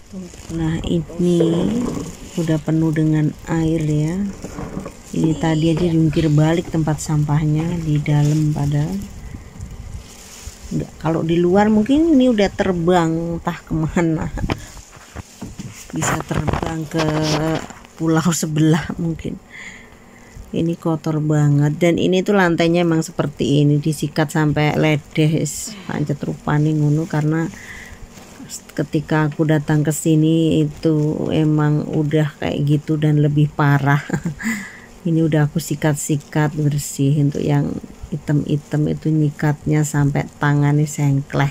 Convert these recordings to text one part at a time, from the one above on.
Nah, ini udah penuh dengan air ya. Ini tadi aja jungkir balik tempat sampahnya di dalam, padahal enggak, kalau di luar mungkin ini udah terbang entah kemana, bisa terbang ke pulau sebelah mungkin. Ini kotor banget, dan ini tuh lantainya emang seperti ini, disikat sampai ledes pancet rupane ngono. Karena ketika aku datang ke sini itu emang udah kayak gitu dan lebih parah. Ini udah aku sikat-sikat bersih. Untuk yang item-item itu nyikatnya sampai tangannya sengkleh.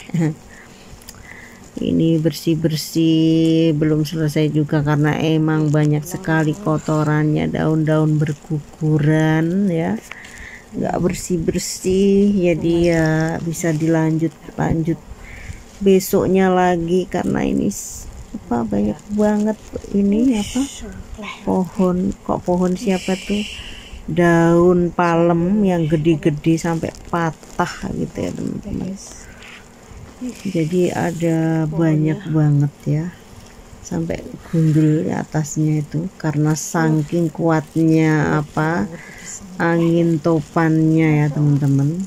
Ini bersih-bersih belum selesai juga karena emang banyak sekali kotorannya, daun-daun berguguran ya, nggak bersih-bersih. Jadi ya bisa lanjut besoknya lagi, karena ini apa banyak banget ini apa pohon siapa tuh, daun palem yang gede-gede sampai patah gitu ya teman-teman. Jadi ada banyak banget ya, sampai gundul di atasnya itu karena saking kuatnya apa angin topannya ya teman-teman.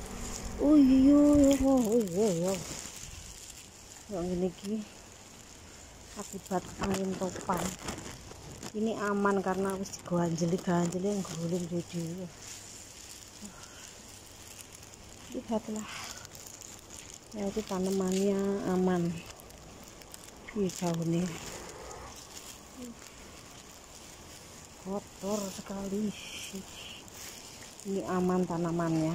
Yang ini akibat angin topan. Ini aman karena wis ganjeli yang guling di. Lihatlah, ya itu tanamannya aman. Daunnya kotor sekali. Ini aman tanamannya.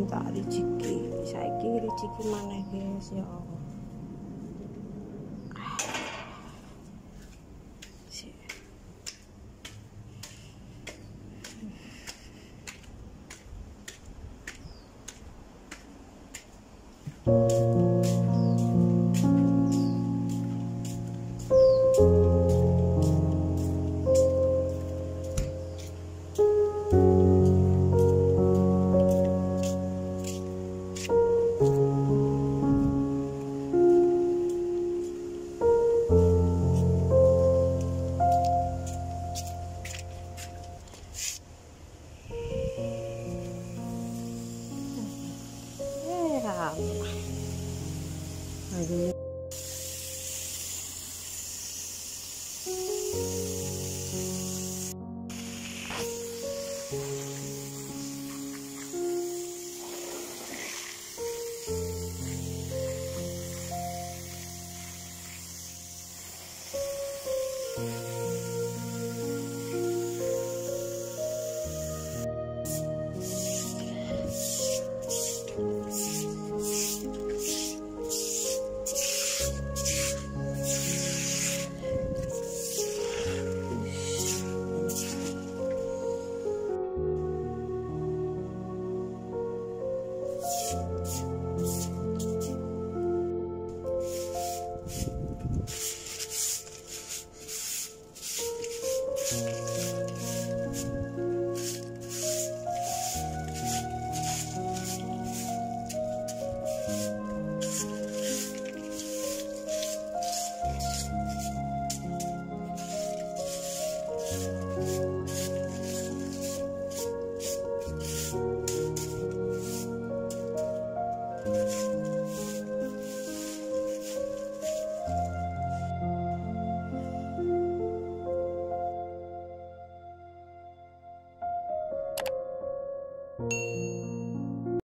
tak rezeki saiki rezeki maneh guys ya Allah. Aduh.